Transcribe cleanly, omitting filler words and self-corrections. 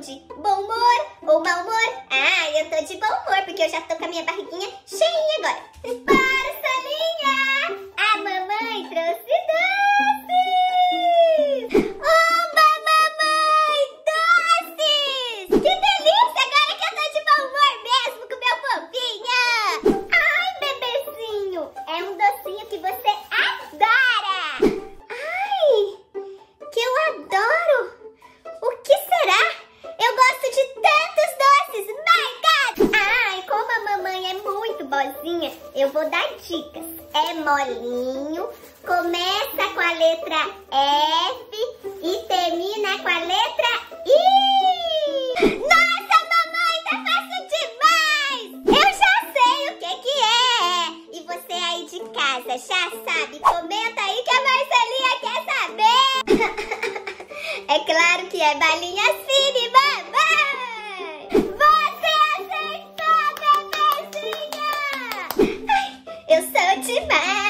de bom humor ou mau humor? Ah, eu tô de bom humor, porque eu já tô com a minha barriguinha cheinha agora. Para, Salinha! A mamãe trouxe doces! Oba, mamãe! Doces! Que delícia! Agora que eu tô de bom humor mesmo com meu fofinho! Ai, bebezinho! É um docinho que você adora! Ai, que eu adoro! O que será? Eu gosto de tantos doces! My God! Ai, como a mamãe é muito boazinha, eu vou dar dicas. É molinho, começa com a letra F e termina com a letra I! Nossa, mamãe, tá fácil demais! Eu já sei o que é! E você aí de casa já sabe? Comenta aí que a Marcelinha quer saber! É claro que é balinha Cine, mamãe! Você acertou, bebezinha! Ai, eu sou demais!